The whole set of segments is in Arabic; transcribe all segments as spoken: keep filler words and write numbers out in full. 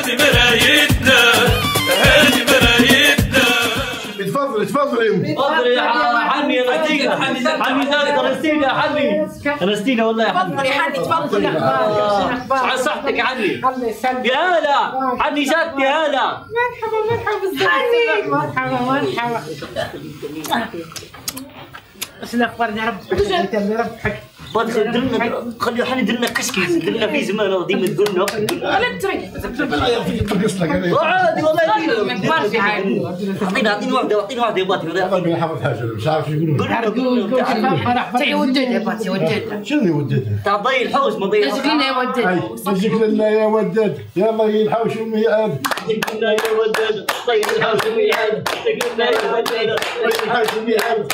هذه مرايتنا هذه مرايتنا. تفضل تفضل يا امي. تفضل يا حني انستينا حني انستينا حني انستينا والله يا حني. تفضل يا حني تفضل. على صحتك يا حني. يا هلا حني جاتني هلا. مرحبا مرحبا بالزين. مرحبا مرحبا. ايش الاخبار يا رب؟ يا رب حق درنا خلي حني درنا كشكي درنا في زمان ديما تقولنا ولا تري عادي والله ما في حاجه. اعطينا اعطيني واحده اعطيني واحده يا باتي والله ما حافظ حاجه مش عارف شو يقولون. تعي وددها يا باتي وددها. شنو يوددها؟ تاع ضي الحوش ما ضي ايش قلنا يا وددها؟ ايش قلنا يا ودد يلا هي الحوش امي عاد. قلنا يا ودد طي الحوش امي عاد. قلنا يا ودد طي الحوش امي عاد.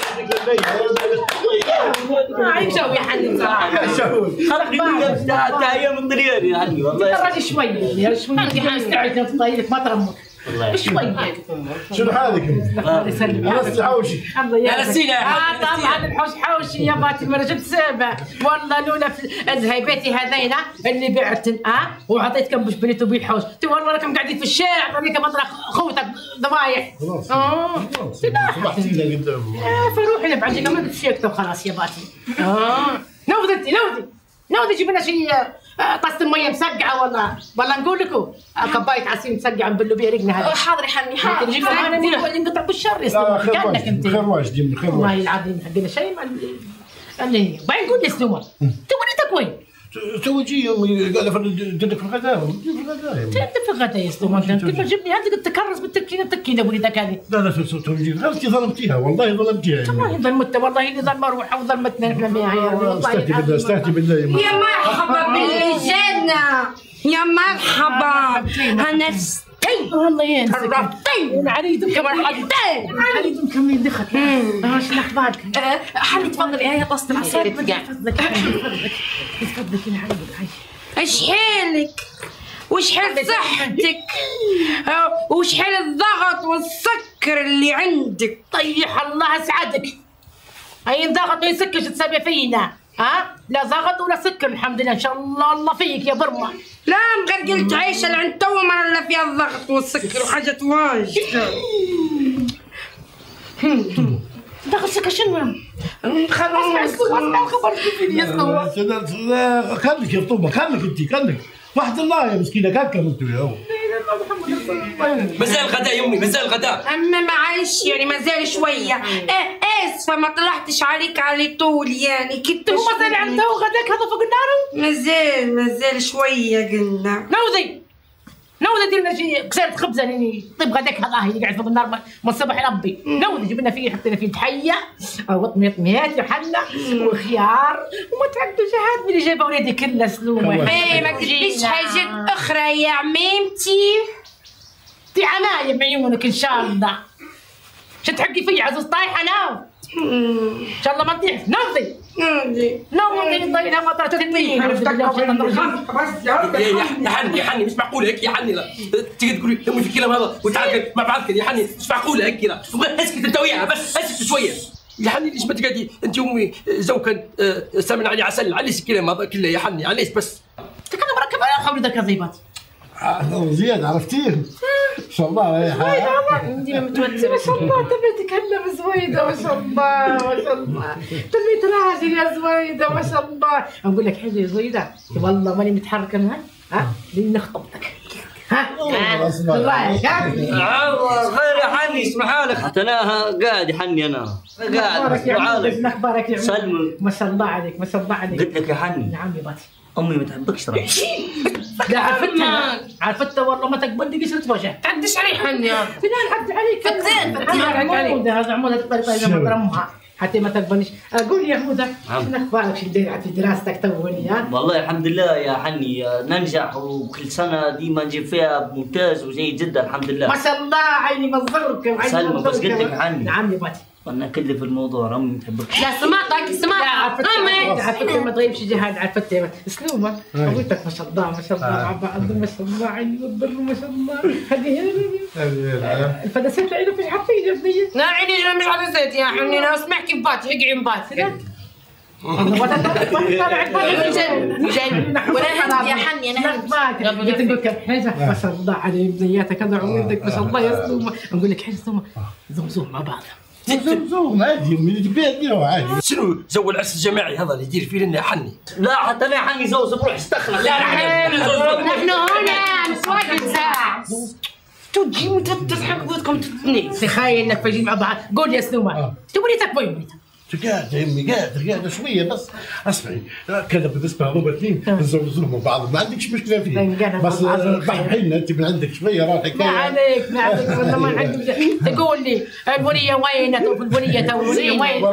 عايش يا حني بصراحه. خلقني تاع ايام الطليان يا حني والله. ترى شوي يا شوي حنستعد تطيرك ما ترمك. شوي شنو حالك انت؟ الله يسلمك. خلصتي حوشي. الله يسلمك. اه طبعا الحوش حوشي يا باتي ما جبت سابع والله لولا في الهيباتي هذينا اللي بعتن اه وعطيت كم بنيتو بيه الحوش والله راكم قاعدين في الشارع راني مطرح خوتك ضبايح. خلاص اه سمحتي لنا قدام. فروحي نبعد لك ما قلت شيكتو خلاص يا باتي. اه نوضي انت نوضي نوضي جيب لنا شيء طاسه ميه مسقعه والله والله نقول لكم كبايه عصير مسقعه نبلوا بها رقنا هذه. حاضر يا حني حاضر. تجيب معنا مين اللي انقطع بالشر لا خير انت خير واجد خير والله واجد. العظيم حقنا شيء ما اللي بعدين قول لي سلومه تقول انت وين؟ توجي امي قال جدك في الغداء في الغداء انت في الغداء يا سلومه انت كيف جبني انت قلت تكرس بالتكينه التكينه وليدك هذه. لا لا توجي غلطتي ظلمتيها والله ظلمتيها. والله ظلمت والله اللي ظلم روحه وظلمتنا احنا بها يا والله. استهتي بالله استهتي بالله يا مرحبا بالجنة يا مرحبا هنستي والله ينسك شرفتي عريتم مرحبتين عريتم كمين دخلت. ايش الاخبار؟ حني تفضلي هي طاسة العصير تقع. فضلك فضلك فضلك يا حبيبي. ايش حالك؟ وش حال صحتك؟ وش حال الضغط والسكر اللي عندك؟ طيح الله اسعدك. اي ضغط ما يسكرش تسابي فينا ها؟ لا ضغط ولا سكر الحمد لله ان شاء الله الله فيك يا برمه. لا مغرقلت عيشه لعند تو ما الا فيها الضغط والسكر وحاجات واجد. ضغط سكر شنو؟ خلاص اسمع خبر كيف يسمع. خليك يا طوبه خليك انت خليك واحد الله يا مسكينه كاكا انتوا يا هو. مازال الغداء يا امي مازال الغداء. اما معلش يعني مازال شويه. اه اسفه ما طلعتش عليك على طول يعني كنت هو مازال عنده غداك هذا فوق النار؟ مازال مازال شويه قلنا. نوضي نوضي دير لنا شي كسرت خبزه يعني طيب غداك هذا اللي قاعد فوق النار من الصبح ربي. نوضي جبنا فيه حطينا فيه تحيه وطميطميات وحله وخيار وما تعدوش هاد اللي جايبه ولادي كلها سلومه. ايه ما تجيبيش حاجات اخرى يا عميمتي. دي عناية بعيونك ان شاء الله. شو تحكي فيا عزوز طايحه انا؟ ان شاء الله ما تطيح. نوضي نوضي نوضي ضينا فتره تنين. يا حني يا حني مش معقوله هيك يا حني. لا تيجي تقولي امي في الكلام هذا وتعال مع بعض يا حني مش معقوله هيك. لا اسكت انت وياها بس اسكت شويه يا حني. ليش ما تقعدي انت امي زوجا سامن علي عسل علاش الكلام هذا كله يا حني علاش بس؟ انت كذا مركب على خولي ذاك الضيبات زياد عرفتيه ما شاء الله يا حبيبي. ديما متوتره ما شاء الله. تبي تكلم زويده ما شاء الله ما شاء الله. تبي تراجل يا زويده ما شاء الله. نقول لك حاجه يا زويده والله ماني متحركه معك ها لين نخطبتك. ها رايك ها خير يا حني اسمح لك حتى انا قاعد يا حني انا قاعد وعالك. اخبارك يا سلمى ما شاء الله عليك ما شاء الله عليك. قلت لك يا حني نعم يا باتي امي ما تحبكش ترى. لا عرفتها عرفتها والله ما تقبل قشرة وجه. تعدش علي حني فلان عد عليك فتان فتان عموده هذا عموده الطريقه اذا ما ترمها حتى ما تقبلنيش. قول لي يا حموده شنو اخبارك شو داير في دراستك توني ها؟ والله الحمد لله يا حني ننجح وكل سنه ديما نجيب فيها ممتاز وجيد جدا الحمد لله. ما شاء الله عيني منظرك. سلمى بس قلت لك حني. نعم يا باتي. وانا كذب في الموضوع امي ما تحبكش. لا سمعتك سمعتك امي عرفتها ما تغيبش جهاد عرفتها سلومه ابوتك ما شاء الله ما شاء الله مع بعض ما شاء الله عيني والبر ما شاء الله. هذه الفدسات عينه في حقيقه بنيه. لا عيني مش عدسات يا حني انا اسمع كيف باتي اقعي باتي. يا حني انا قلت لك حاجه ما شاء الله على بنياتك الله يعوضك ما شاء الله يا سلومه. نقول لك حاجه سلومه زوم مع بعض زوم زوم عادي من البيت عادي. شنو جو العرس الجماعي هذا اللي يدير فيه لنا يا حني؟ لا حتى انا حني زوز بروح استخلص. لا نحن هنا نسوي ساعة تجي وتضحك بودكم تتنين. تخيل انك فاجئين مع بعض. قول يا سلومه تبغي تكوي مريتك قاعد يا امي قاعد قاعد شويه بس. اسمعي كذا بالنسبه لهم اثنين نزوجوهم بعض ما عندكش مشكله فيه بس ضحينا انت من عندك شويه راح ما عليك ما عليك والله ما عندي. تقول لي الوليه وين الوليه تو الوليه وين؟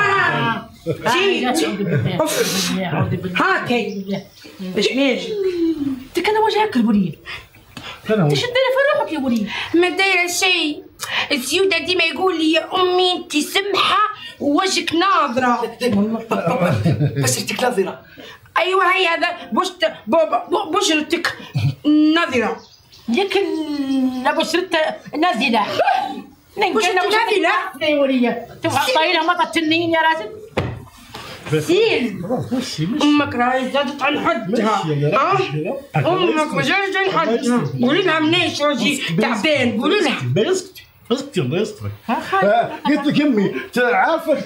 هاكي ايش نيجي انت كان وجهك الوليه كان تشد لي في روحك يا وليه. ما دايره شيء. السيودة ديما يقول لي يا امي انت سمحه ووجهك ناظره. بس انتك ناظره. ايوه هي هذا بشت بشرتك ناظره. لكن بشرتها نازله. بشرتك نازله يا وليه تبغى طايلها مطه تنين يا راجل. سيل امك راهي زادت عن حدها. امك ما جاش عن حدها. قولي لها منيش راجي تعبان قولي لها. اسكتي اسكتي الله يسترك. قلت لك امي عارفه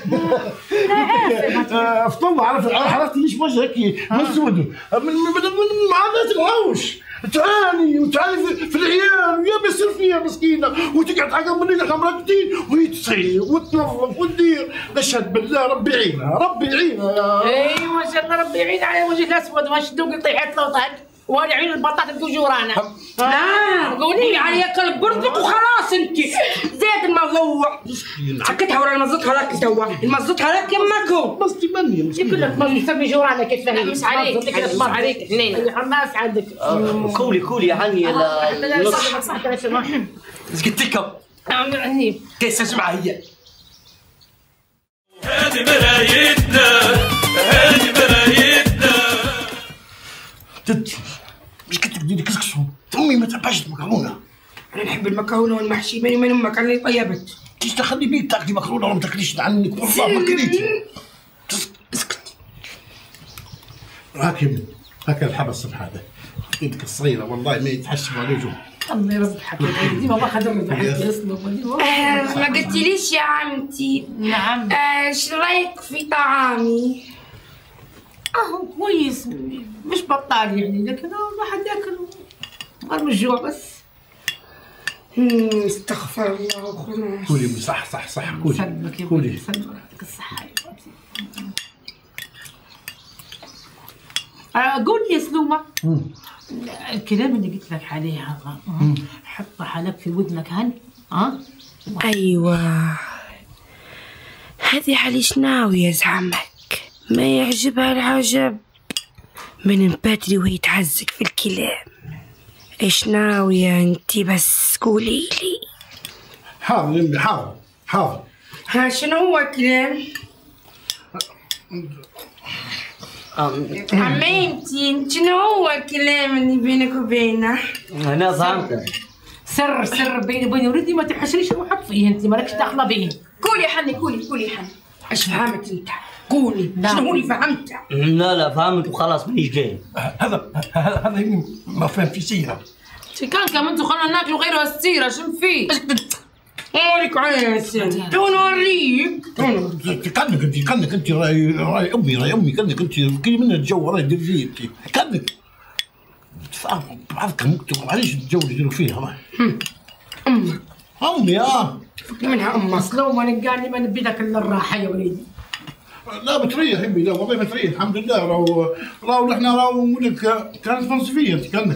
فطمه عارفه حركتي ليش وجهك مسود من عادات الهوش تعاني وتعاني في العيال ويا بيصير فيها مسكينه وتقعد عقب من احنا مرقدين وهي تصير وتنظف وتدير. نشهد بالله ربي يعينها ربي يعينها. اي ما شاء الله ربي يعين على وجه الاسود ما شدوك طيحت له طاق وانا عين البطاطا تجورانا. اه قولي علي كلب برضك وخلاص انت زاد الموضوع. حكيتها ورا المزطها لك توا المزطها لك يماكو بس تمني يقول لك ما تسمي جورانا كيف فهمت. مش عليك مش عليك حنين الناس عندك كولي كولي يا حني لا نص. ايش قلت لكم؟ كيس جمعه هي. هذه مرايتنا هذه مرايتنا. تت مش كنت بدي كسكسو امي ما تحبش المكرونه. انا نحب المكرونه والمحشي ماني من امك انا اللي طيبت. كيش تخلي بيك تاكلي مكرونه ولا ما تاكليش عنك والله ما كليتي. اسكت. هاك يمي هاك الحبس هذا ايدك الصغيره والله ما يتحشم على وجهه. الله يرزقك ديما ما خدمت بحياتي يسلم. ما قلتليش يا عمتي. نعم ايش رايك في طعامي؟ اهو كويس مش بطال يعني لكن الواحد ياكل غير من الجوع بس. استغفر الله وخلاص. كولي صح صح صح كولي سلمك يا كولي ولدي سلمك يعطيك الصحة يا ولدي. قول لي يا سلومة الكلام اللي قلت لك عليه هذا حطه حلق في ودنك هن ها؟ ايوه هذه علي شناوي يا زعمك ما يعجبها العجب من بدري وهي تعزك في الكلام. ايش ناوية انتي بس قولي لي. حاضر يمي حاضر حاضر. ها شنو هو الكلام؟ عميمتي شنو هو الكلام اللي بينك وبينه؟ انا فهمت. سر سر بيني وبين ولدي ما تحشريش روحك فيه انت مالكش دخله بيه. قولي يا حني قولي قولي يا حني. ايش فهمت انت؟ قولي شنو هو اللي فهمته؟ لا لا فهمت وخلاص مانيش جاي. هذا هذا يمي ما فهم في سيره. كان كم انتوا خلونا ناكلوا غير السيره شنو فيه؟ نوريك عيسى تو نوريك. كانك انت كانك انت راي راي امي راي امي كانك انت كل من الجو راي دير فيه انت كانك بعضكم انتم معليش الجو اللي يديروا فيه هذا. امك امي اه فك منها امك. سلو ما نلقاني ما نبي لك الا الراحه يا وليدي. لا بتريح امي لا والله بتريح الحمد لله. راهو راهو نحن راهو نقول لك كانت فلسفيه انت كانك.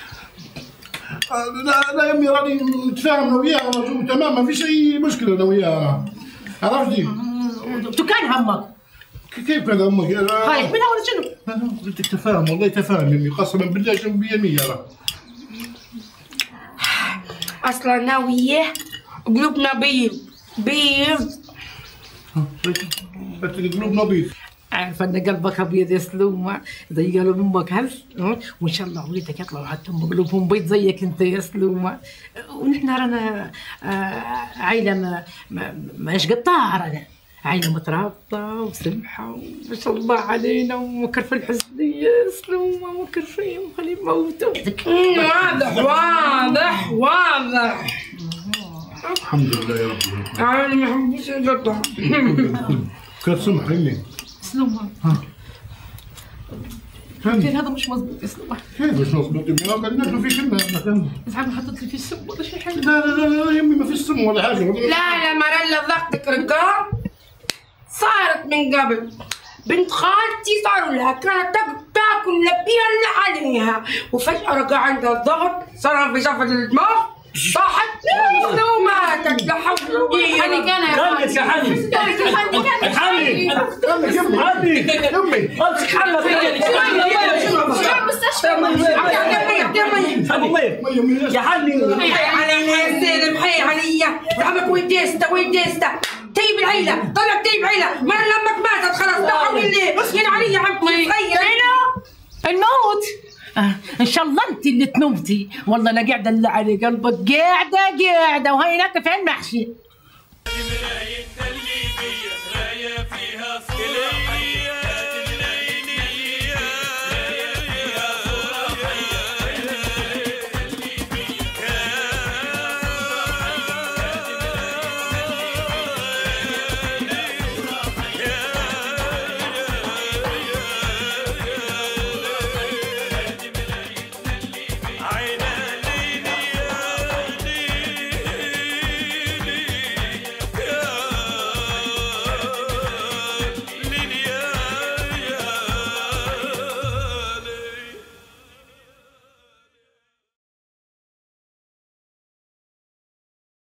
لا لا يمي راني متفاهم انا وياها تمام ما فيش اي مشكله انا وياها عرفتي. تو كان همك كيف كان امك؟ خايف منها ولا شنو؟ قلت لك تفاهم والله تفاهم يمي قسما بالله شنو بيا مية راه. اصلا انا وياه قلوبنا بيض بيض. قلت لك قلوبنا بيض. عارفه ان قلبك ابيض يا سلومه زي قلب امك هل وان شاء الله وليدك يطلعوا حتى هم قلوبهم بيض زيك انت يا سلومه. ونحن رانا عائله ما ماش قطاع رانا عينه مترابطه وسمحه وما شاء الله علينا ومكر في الحزنيه سلومه ومكر فيهم وخليه يموتوا. واضح واضح واضح. الحمد لله يا رب. انا ما حبيتش نقطع. كان سمح عيني. سلومه. كان هذا مش مظبوط يا سلومه. كيف مش مظبوط؟ يا قال ناكلوا في كلمه. زعما حطيت لي فيه السم ولا شي حاجه؟ لا لا لا لا يا امي ما فيش سم ولا حاجه. لا لا مرلا ضغطك رقاب صارت من قبل. بنت خالتي صاروا لها كانت تاكل لا بيها الا عليها، وفجأة رجع عندها الضغط صار في شفة الدماغ صاحت وماتت. لا حول ولا قوة. حني كان كانت يا حني حني امي امي امسك حلة يا حني. حي علينا يا زينب حي عليا. زعمك وين ديستا وين ديستا؟ تيب العيلة طلع تيب عيلة. مرة لمك ماتت خلاص لا حول الله. ين علي عمي تخيل الموت. آه. ان شاء الله انت اللي تنومتي. والله انا قاعده اللي على قلبك قاعده قاعده وهي ناكله في المحشي.